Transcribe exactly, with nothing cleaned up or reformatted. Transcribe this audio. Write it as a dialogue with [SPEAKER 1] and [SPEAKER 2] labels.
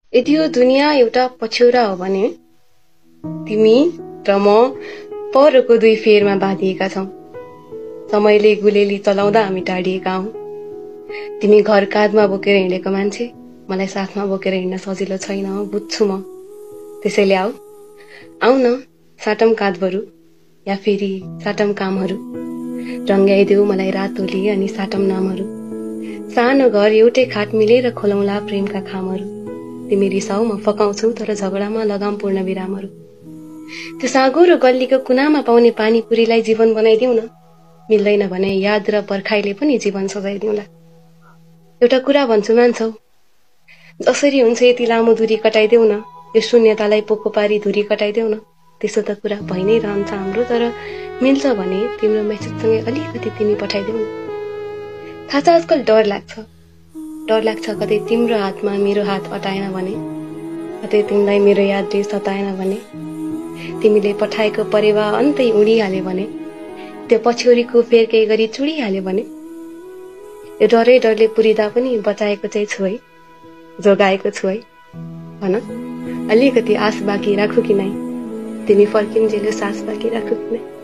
[SPEAKER 1] यदि यो दुनियाँ एउटा पछ्यौरा हो भने तिमी र म परको दुई फेरमा बाँधिएका छौं। समयले गुलेली चलाउँदा हामी टाढिएका हौं। तिमी घर काँधमा बोकेर हिँडेको मान्छे, मलाई साथमा बोकेर हिँड्न सजिलो छैन, बुझ्छु म। त्यसैले आऊ आऊ न, साटम काँधबरु या फेरि साटम कामहरू। रंग्याइदेऊ मलाई रातोली अनि साटम नामहरू। सानो घर एउटै खाट मिलेर खोलौँला प्रेमका खामहरू। तिमी रिसाऊ म फकाउँछु, तर झगडामा लगाम पूर्ण विरामहरू। त्यो साँगो र गल्लीको कुनामा पाउने पानीपुरीलाई जीवन बनाइदेऊ न। मिल्दैन भने याद र पर्खाइले पनि जीवन सजाइदिउँला। एउटा कुरा भन्छु मान्छौ, जसरी हुन्छ यति लामो दूरी कटाइदेऊ न। यो शून्यतालाई पोको पारी धुरी कटाइदेऊ न। त्यसो त कुरा भइ नै रहन्छ हाम्रो, तर मिल्छ भने तिम्रो मेसेजसँगै अलिकति तिमी पठाइदेऊ न। थाहा छ आजकल डर लाग्छ, डर लाग्छ कतै तिम्रो हातमा मेरो हात अटाएन भने, कतै तिमीलाई मेरो यादले सताएन भने, तिमीले पठाएको परेवा अन्तै उडिहाल्यो भने, त्यो पछ्यौरीको फेर केही गरी चुडिहाल्यो भने, यो डरै डरले पुरिदा पनि बचाएको चाहिँ छु है, जोगाएको छु है। भन अलिकति आश बाँकी राखु कि नै, तिमी फर्किन्जेल सास बाँकी राखु कि नै।